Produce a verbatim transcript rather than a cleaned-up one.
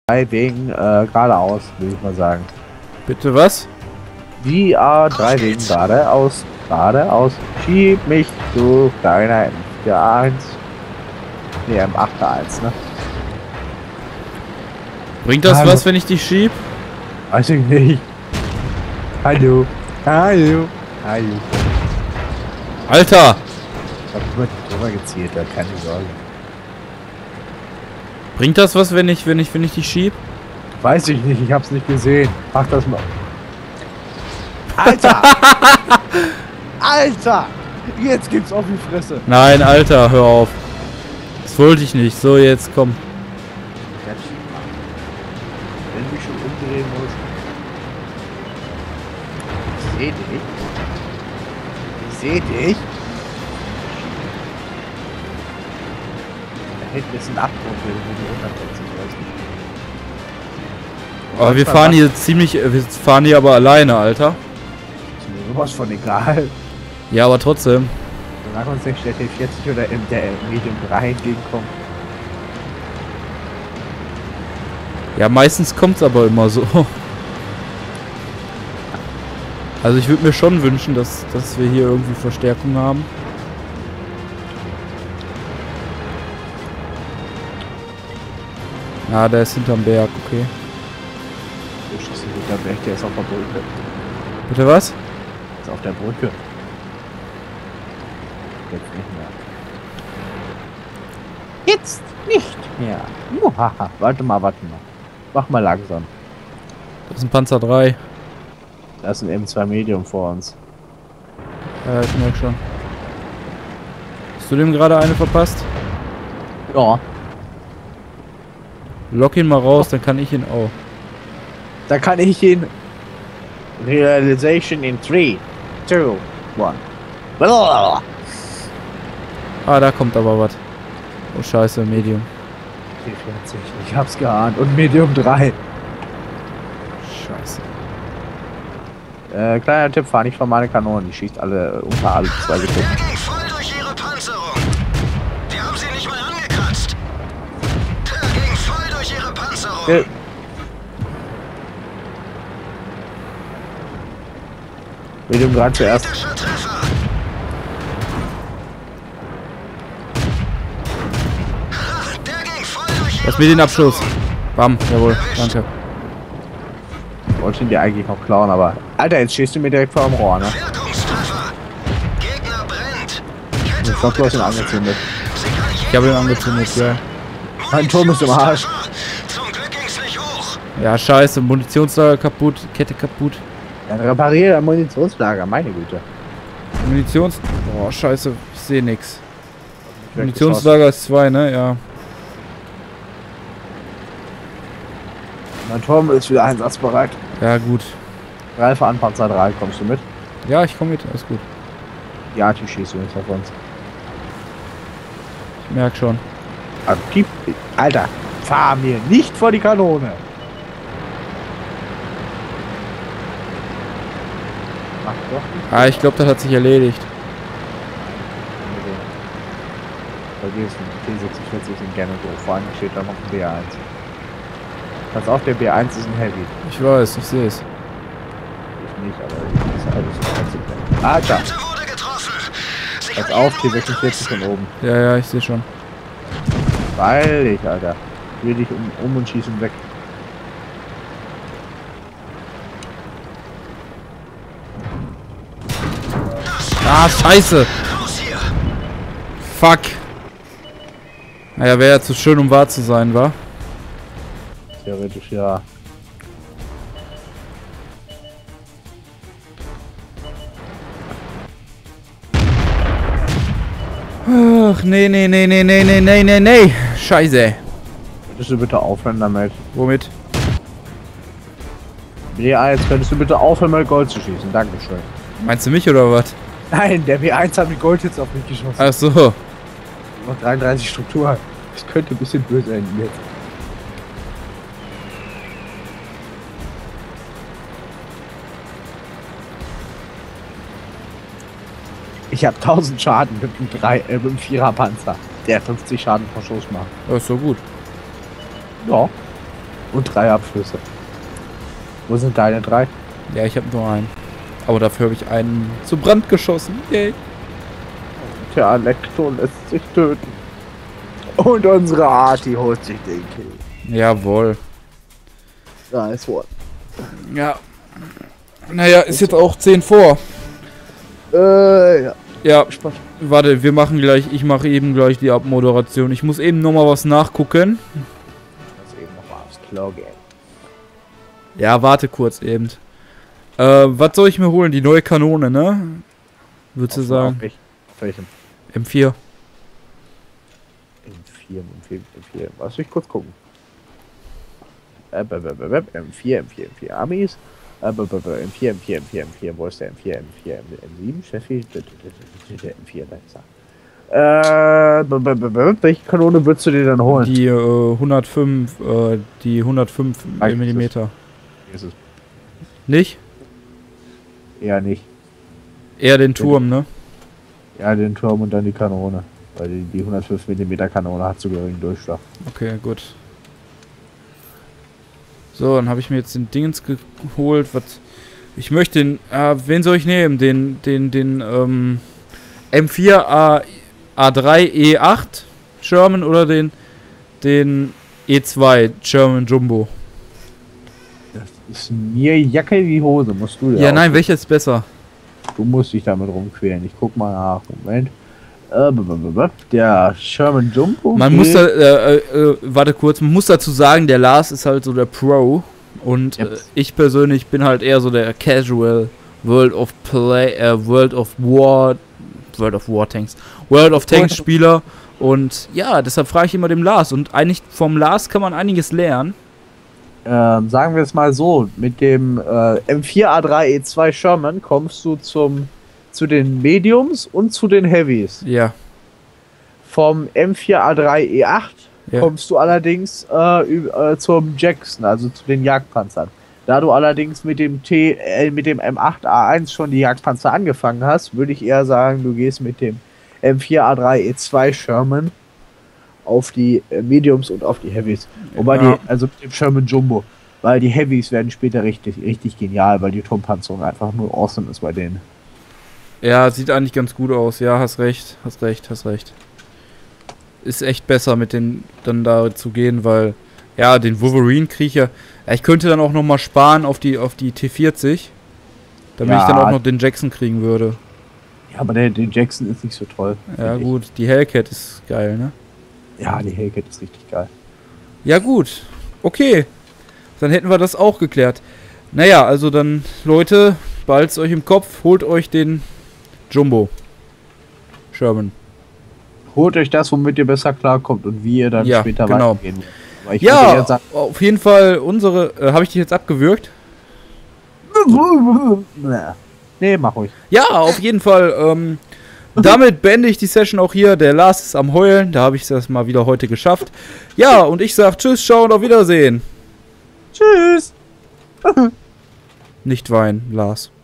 drei wegen äh, geradeaus, würde ich mal sagen. Bitte was? Die A drei wegen geradeaus, geradeaus. Schieb mich, du kleiner M vier eins. Ne, M acht eins, ne? Bringt das Hallo. was, wenn ich dich schieb? Weiß ich nicht. Hallo. Hallo. Hallo. Alter! Ich hab über drüber gezielt, da keine Sorge. Bringt das was, wenn ich, wenn ich, wenn ich dich schieb? Weiß ich nicht, ich hab's nicht gesehen. Mach das mal. Alter! Alter! Jetzt gibt's auf die Fresse. Nein, Alter, hör auf. Das wollte ich nicht. So, jetzt komm. Wenn du mich schon umdrehen musst. Ich seh dich. Ich seh dich. Da hinten ist ein Abgrund, wenn du runterfällst, ich weiß nicht. Aber wir fahren hier ziemlich, wir fahren hier aber alleine, Alter. Ist mir sowas von egal. Ja, aber trotzdem. Solange uns nicht der T vierzig oder im der Medium drei entgegenkommt. Ja, meistens kommt's aber immer so. Also ich würde mir schon wünschen, dass, dass wir hier irgendwie Verstärkung haben. Ja, der ist hinterm Berg, okay. Wo schießt du hinter Berg? Der ist auf der Brücke. Bitte was? Ist auf der Brücke. Jetzt nicht mehr. Jetzt nicht mehr. Muhaha. Warte mal, warte mal. Mach mal langsam. Das ist ein Panzer drei. Das sind eben zwei Medium vor uns. Ja, ich merke schon. Hast du dem gerade eine verpasst? Ja. Lock ihn mal raus, dann kann ich ihn auch. Da kann ich ihn. Realization in three, two, one. Ah, da kommt aber was. Oh scheiße, Medium. T vierzig, ich hab's geahnt. Und Medium drei. Scheiße. Äh, kleiner Tipp, fahr nicht von meine Kanonen. Die schießt alle äh, unter alle zwei Sekunden. Der ging voll durch ihre Panzerung. Die haben sie nicht mal angekratzt. Der ging voll durch ihre Panzerung. Äh. Medium drei zuerst. Kritischer Treffer. Ha, der ging voll durch ihre Lass mir den Abschluss. Bam, jawohl, danke. Ich wollte ihn dir eigentlich noch klauen, aber... Alter, jetzt stehst du mir direkt vor dem Rohr, ne? Wirkungstreffer. Gegner brennt. Ich glaub, du hast ihn angezündet. Ich habe ihn angezündet, ja. Mein Turm ist im Arsch. Zum Glück ging's nicht hoch. Ja, scheiße, Munitionslager kaputt, Kette kaputt. Dann repariere ein Munitionslager, meine Güte. Munitions... Boah, scheiße, ich sehe nix. Munitionslager ist zwei, ne? Ja. Mein Turm ist wieder einsatzbereit. Ja, gut. Greife an, Panzer drei, kommst du mit? Ja, ich komme mit, alles gut. Die Arti schießt übrigens auf uns. Ich merk schon. Also, gib, Alter, fahr mir nicht vor die Kanone. Mach doch nicht. Ah, ich glaube, das hat sich erledigt. Bei dir ist ein T sechsundvierzig in gerne doof. Vor allem steht da noch ein B eins. Pass auf, der B eins ist ein Heavy. Ich weiß, ich sehe es. Ich nicht, aber ich ist alles trotzdem. Alter, Dritte wurde getroffen. Sie pass verlieren auf, T sechsundvierzig von oben. Ja, ja, ich sehe schon. Weil ich, Alter. Dreh dich um, um und schieß ihn weg. Ah, scheiße! raus hier. Fuck! Naja, wäre ja zu schön, um wahr zu sein, wa? Theoretisch ja. Ach, nee, nee, nee, nee, nee, nee, nee, nee, nee. Scheiße. Könntest du bitte aufhören damit? Womit? B eins, könntest du bitte aufhören, mal Gold zu schießen? Dankeschön. Meinst du mich oder was? Nein, der B eins hat mit Gold jetzt auf mich geschossen. Ach so. Noch dreiunddreißig Struktur. Das könnte ein bisschen böse enden jetzt. Ich habe tausend Schaden mit dem, drei, äh, mit dem Vierer Panzer, der fünfzig Schaden pro Schuss macht. Das ist so gut. Ja. Und drei Abschlüsse. Wo sind deine drei? Ja, ich habe nur einen. Aber dafür habe ich einen zu Brand geschossen. Yay. Tja, Lektor lässt sich töten. Und unsere Arti holt sich den Kill. Jawohl. Nice one. Ja. Naja, ist jetzt auch zehn vor. Äh, ja. Ja, warte, wir machen gleich, ich mache eben gleich die Abmoderation. Ich muss eben nochmal was nachgucken. Ich muss eben noch mal aufs Klo gehen. Ja, warte kurz eben. Äh, was soll ich mir holen? Die neue Kanone, ne? Würdest du sagen? Auf welchem? M vier. M vier, M vier, M vier. Lass mich kurz gucken. Äh, M vier, M vier, M vier Amis. M vier, M vier, M vier, M vier. Wo ist der M vier, M vier, M sieben? Sheffield? Der M vier, da ist er. Äh, welche Kanone würdest du dir dann holen? Die äh, hundertfünf, äh, die hundertfünf Millimeter. Ist es Nicht? eher nicht. Eher den Turm, ne? Ja, den Turm und dann die Kanone. Weil die, die hundertfünf Millimeter Kanone hat zu geringen Durchschlag. Okay, gut. So, dann habe ich mir jetzt den Dingens geholt. Was? Ich möchte den. Äh, wen soll ich nehmen? Den, den, den, ähm. M vier A, A3 E acht Sherman oder den, den E zwei Sherman Jumbo? Das ist mir Jacke wie Hose, musst du Ja, nein, welcher ist besser? Du musst dich damit rumquälen. Ich guck mal nach. Moment. Äh, der Sherman Jumbo. Man muss da, äh, äh, warte kurz, man muss dazu sagen, der Lars ist halt so der Pro und Yep. äh, ich persönlich bin halt eher so der Casual World of Play, äh, World of War, World of War Tanks, World of Tanks Spieler und ja, deshalb frage ich immer dem Lars und eigentlich vom Lars kann man einiges lernen. Ähm, sagen wir es mal so, mit dem äh, M vier A drei E zwei Sherman kommst du zum zu den Mediums und zu den Heavies. Ja. Vom M vier A drei E acht Ja. kommst du allerdings äh, ü- äh, zum Jackson, also zu den Jagdpanzern. Da du allerdings mit dem T, äh, mit dem M acht A eins schon die Jagdpanzer angefangen hast, würde ich eher sagen, du gehst mit dem M vier A drei E zwei Sherman auf die äh, Mediums und auf die Heavies. Wobei Ja. die, also mit dem Sherman Jumbo, weil die Heavies werden später richtig, richtig genial, weil die Turmpanzerung einfach nur awesome ist bei denen. Ja, sieht eigentlich ganz gut aus. Ja, hast recht, hast recht, hast recht. Ist echt besser mit den dann da zu gehen, weil ja, den Wolverine kriege ich ja, ja. Ich könnte dann auch noch mal sparen auf die auf die T vierzig, damit Ja. ich dann auch noch den Jackson kriegen würde. Ja, aber der, der Jackson ist nicht so toll. Ja, finde ich. gut, die Hellcat ist geil, ne? Ja, die Hellcat ist richtig geil. Ja, gut. Okay. Dann hätten wir das auch geklärt. Naja, also dann, Leute, behalt's euch im Kopf, holt euch den Jumbo. Sherman. Holt euch das, womit ihr besser klarkommt und wie ihr dann Ja, später genau. weitergehen wollt. Aber ich würde Ja, eher sagen, auf jeden Fall unsere. Äh, Habe ich dich jetzt abgewürgt? nee, mach ruhig. Ja, auf jeden Fall. Ähm, damit beende ich die Session auch hier. Der Lars ist am Heulen. Da habe ich das mal wieder heute geschafft. Ja, und ich sag Tschüss, ciao und auf Wiedersehen. Tschüss. Nicht weinen, Lars.